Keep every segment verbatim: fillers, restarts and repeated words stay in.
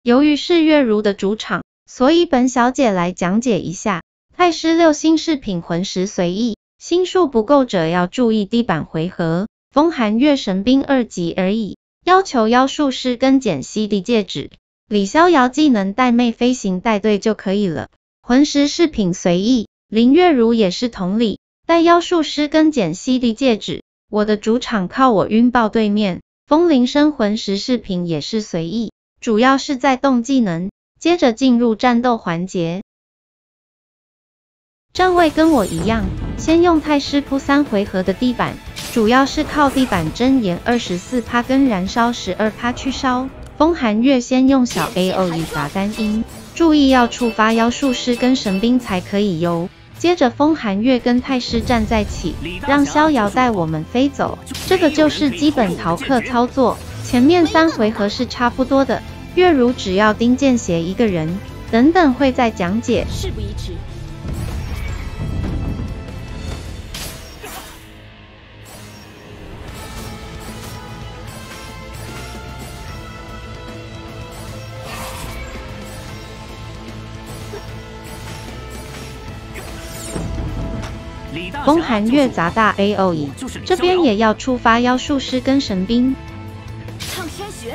由于是月如的主场，所以本小姐来讲解一下。太师六星饰品魂石随意，星数不够者要注意地板回合。风寒月神兵二级而已，要求妖术师跟减 C D 戒指。李逍遥技能带妹飞行带队就可以了。魂石饰品随意，林月如也是同理，带妖术师跟减 C D 戒指。我的主场靠我晕爆对面。风铃声魂石饰品也是随意，主要是在动技能，接着进入战斗环节。站位跟我一样，先用太师铺三回合的地板，主要是靠地板真言 百分之二十四 跟燃烧 百分之十二 去烧。风寒月先用小 A O E 砸单音，注意要触发妖术师跟神兵才可以哟。接着风寒月跟太师站在起，让逍遥带我们飞走，这个就是基本逃课操作。前面三回合是差不多的，月如只要盯见斜一个人，等等会再讲解。 事不宜迟。 风寒月砸大 A O E， 这边也要触发妖术师跟神兵。 唱天雪。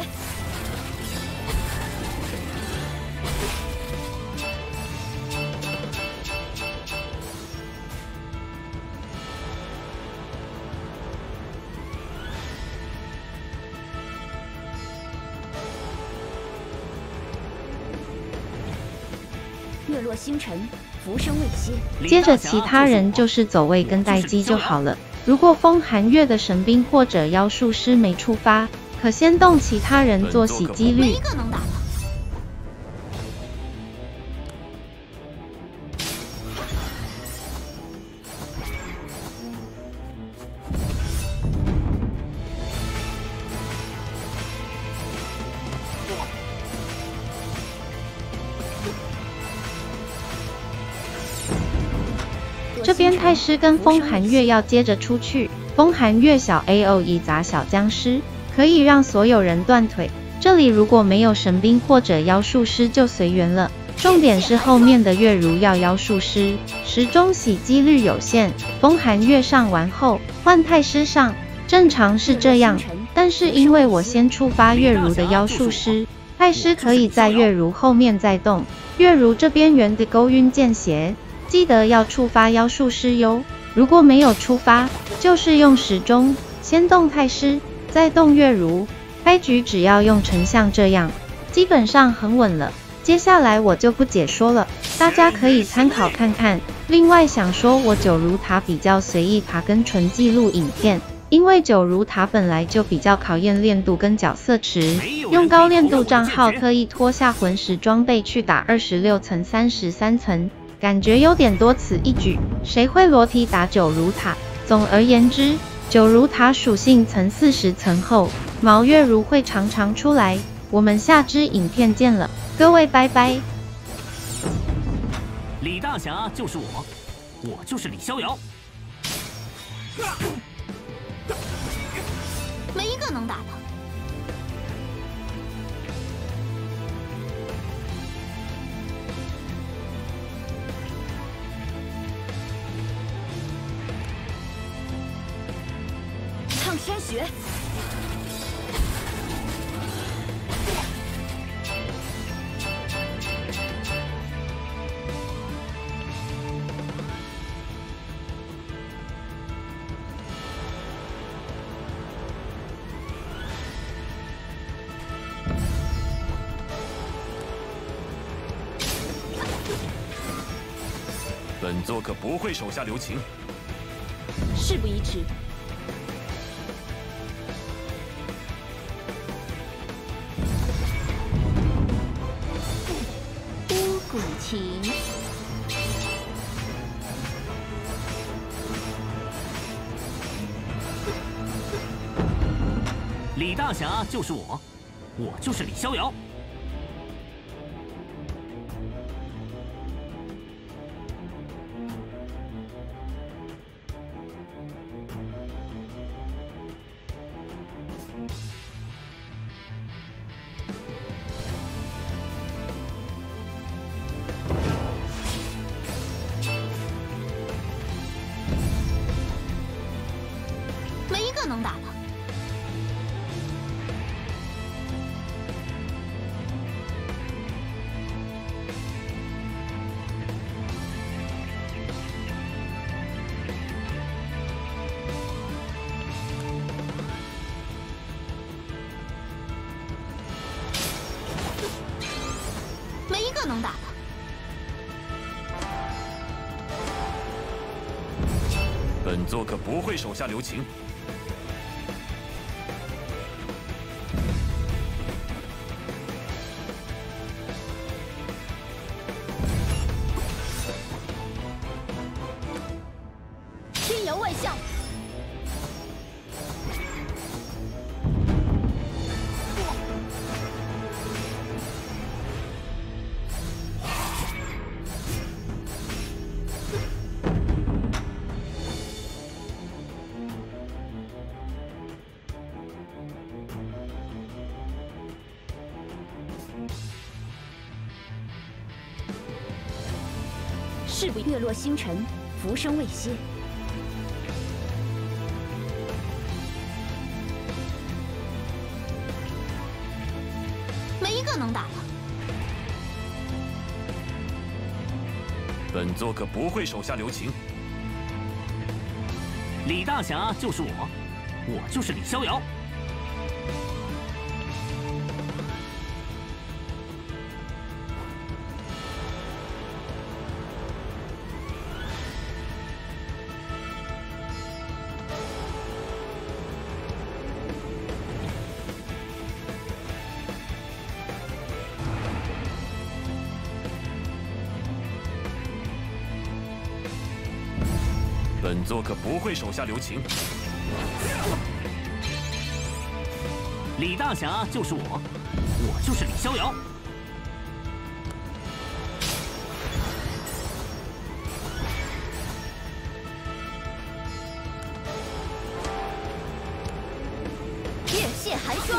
月落星辰。浮生未歇， 接着其他人就是走位跟待机就好了。如果风寒月的神兵或者妖术师没触发，可先动其他人做洗几率。 没一个能打的。 这边太师跟风寒月要接着出去，风寒月小 A O E 砸小僵尸，可以让所有人断腿。这里如果没有神兵或者妖术师就随缘了，重点是后面的月如要妖术师，时钟洗几率有限。风寒月上完后换太师上，正常是这样，但是因为我先触发月如的妖术师，太师可以在月如后面再动。月如这边原地勾晕见血。记得要触发妖术师哟，如果没有触发，就是用时钟，先动太师，再动月如。开局只要用成像这样，基本上很稳了。接下来我就不解说了，大家可以参考看看。另外想说我九如塔比较随意爬跟纯记录影片，因为九如塔本来就比较考验练度跟角色池，用高练度账号特意脱下魂石装备去打二十六层、三十三层。感觉有点多此一举，谁会裸体打九如塔？总而言之，九如塔属性层四十层后，毛月如会常常出来。我们下支影片见了，各位拜拜。 李大侠就是我，我就是李逍遥。 没一个能打的。唱天雪。 本座可不会手下留情。 事不宜迟。乌古琴。 李大侠就是我，我就是李逍遥。 个能打的。 本座可不会手下留情。 天摇万象。 事不月落星辰，浮生未歇。没一个能打的。 本座可不会手下留情。 李大侠就是我，我就是李逍遥。 本座可不会手下留情。 李大侠就是我，我就是李逍遥。 月泄寒霜。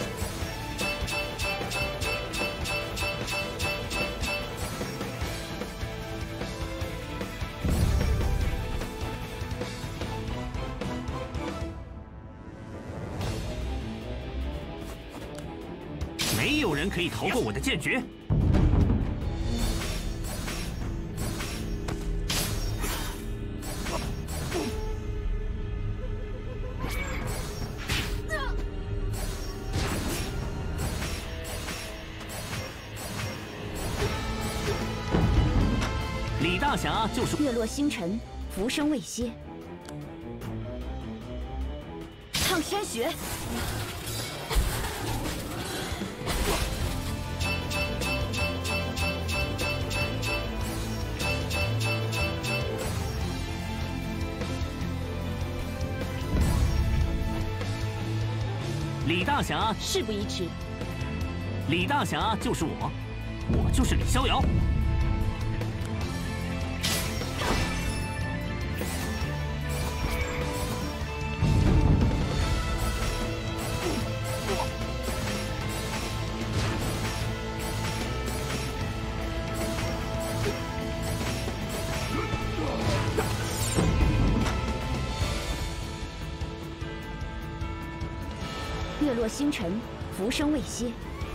没有人可以逃过我的剑诀。李大侠就是月落星辰，浮生未歇。唱山雪。 李大侠， 事不宜迟。 李大侠就是我，我就是李逍遥。 月落星辰，浮生未歇。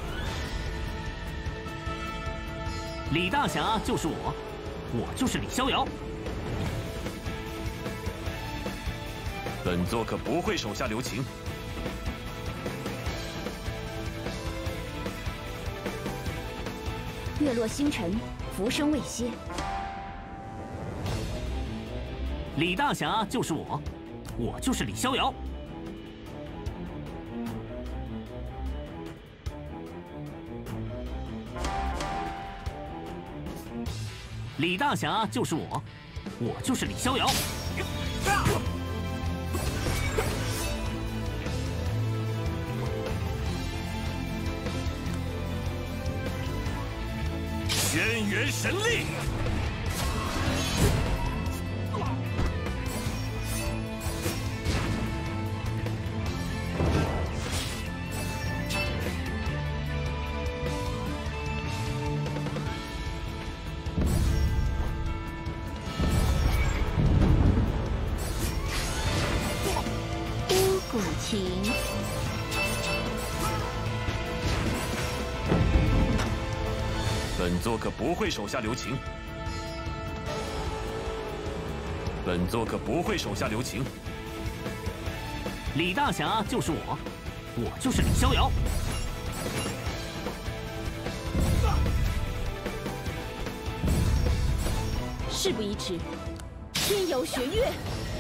李大侠就是我，我就是李逍遥。 本座可不会手下留情。 月落星辰，浮生未歇。 李大侠就是我，我就是李逍遥。 李大侠就是我，我就是李逍遥。 轩辕神力。 古琴。 本座可不会手下留情。本座可不会手下留情。 李大侠就是我，我就是李逍遥。 事不宜迟，天游玄月。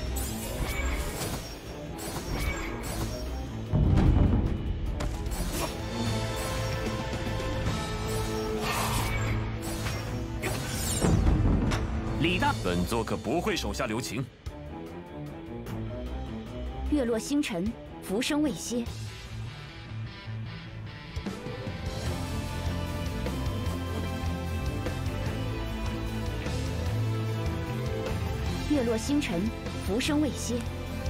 李大， 本座可不会手下留情。 月落星辰，浮生未歇。月落星辰，浮生未歇。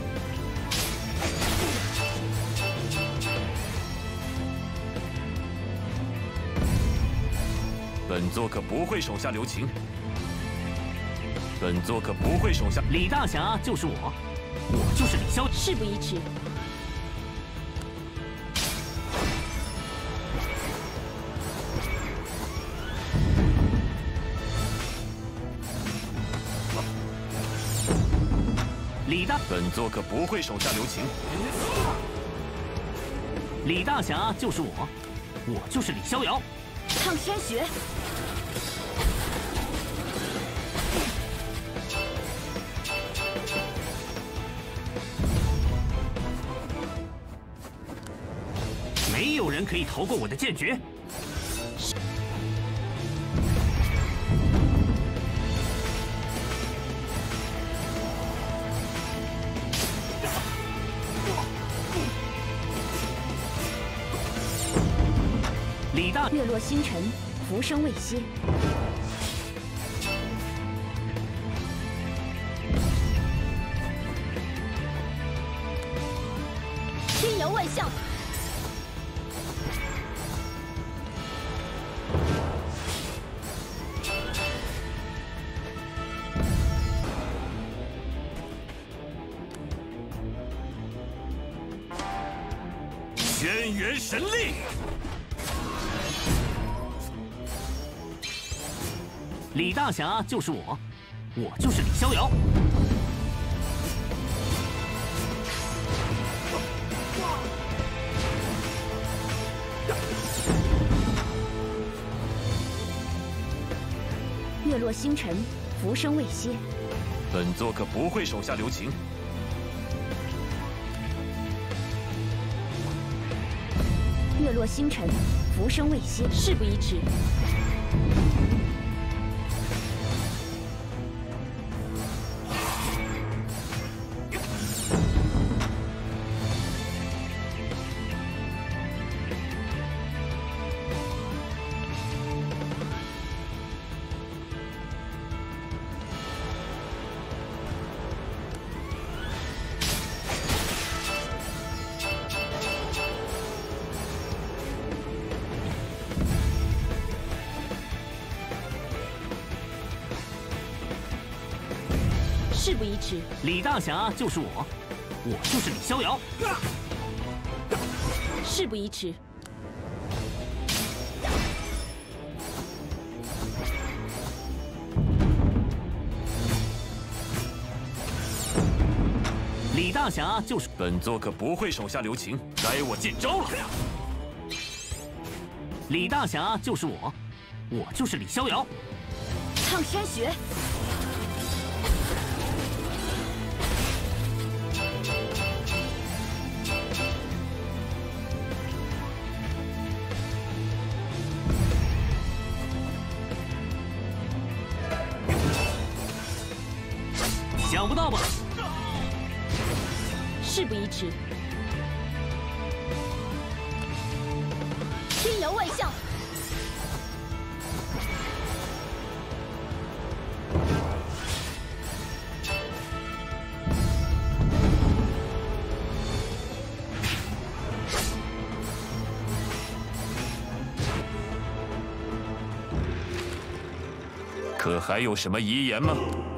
本座可不会手下留情。 本座可不会手下。 李大侠就是我，我就是李逍。 事不宜迟。 李大， 本座可不会手下留情。 李大侠就是我，我就是李逍遥。 抗山穴。 没有人可以逃过我的剑诀。李大， 月落星辰，浮生未歇。天摇万象。 轩辕神力， 李大侠就是我，我就是李逍遥。 月落星辰，浮生未歇。 本座可不会手下留情。 月落星辰，浮生未歇，事不宜迟。事不宜迟。 李大侠就是我，我就是李逍遥。 事不宜迟。 李大侠就是本座可不会手下留情，该我见招了。 李大侠就是我，我就是李逍遥。 抗山穴。 想不到吧？ 事不宜迟。天摇万象。 可还有什么遗言吗？